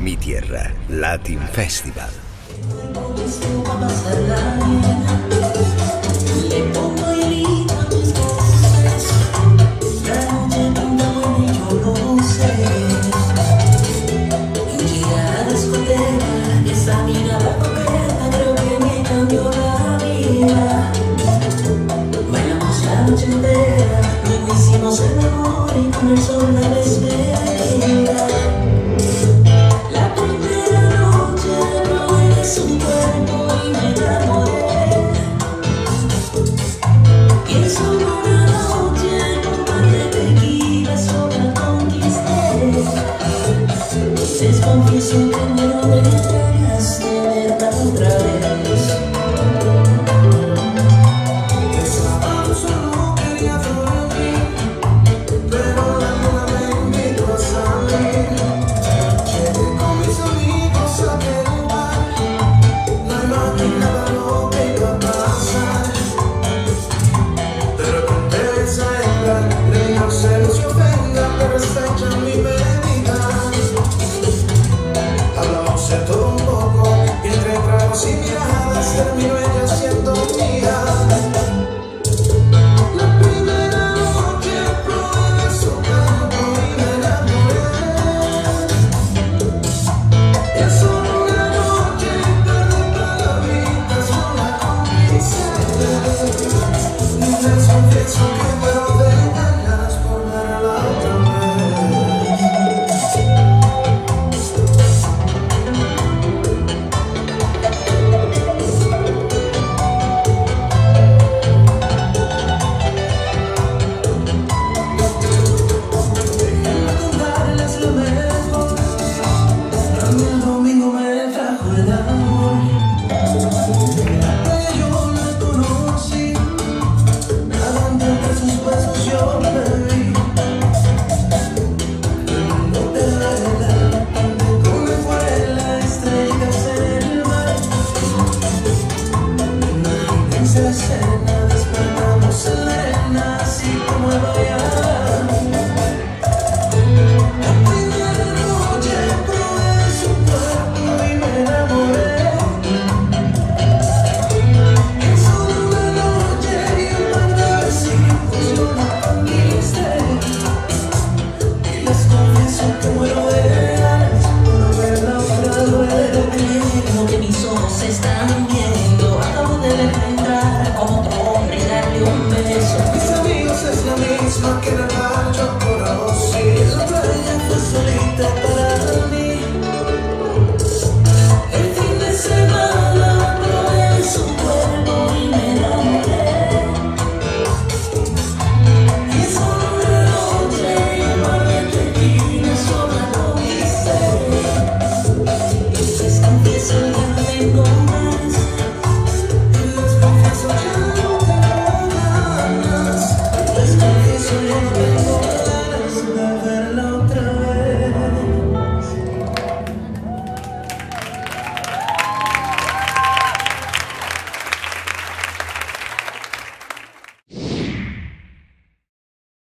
Mi Tierra Latin Festival. Le pongo hielito a tus besos, la noche pinta buena y yo lo sé. Ir a la discoteca, esa mirada coqueta creo que me cambió la vida. Bailamos la noche entera, luego hicimos el amor y con el sol la despedida. La primera noche probé su cuerpo y me enamoré. Y solo una noche en un par de tequila solo la conquisté. Les confieso que me lo dejaste, ¿verdad? Otra vez.